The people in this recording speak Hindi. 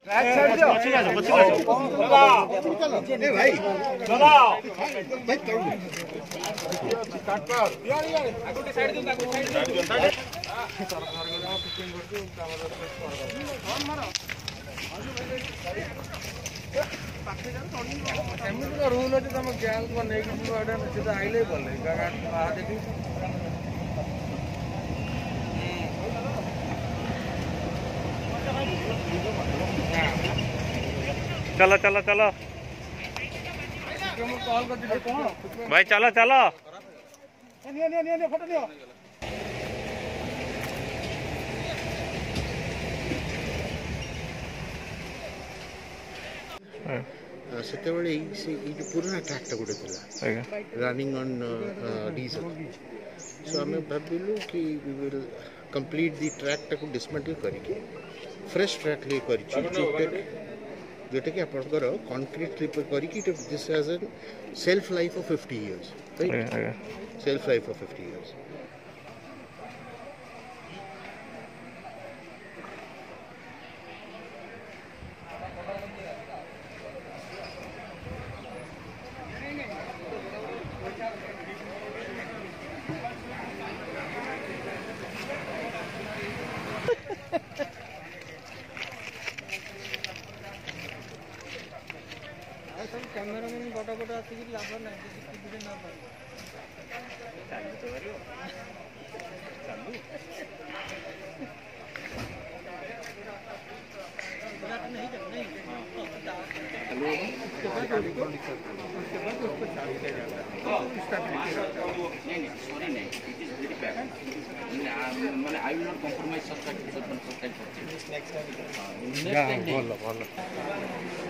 रूल अच्छे तुम गैंग को नहीं आइले देखी चलो चलो चलो भाई चलो चलो फोटो नियो ସେତେବେଳେ ଏଇ जो पुराना ट्रैक्टा गोटे था रनिंग ऑन डीजल सो आम भाविलु कि we will complete the tractor को डिसमेंटल करके फ्रेश ट्रैक ले जोटा कि आपंकर कंक्रीट करके this has an self life of 50 years right self life of 50 years camera में फटाफट आसिक लाभ ना I will not compromise such type of things. Next time.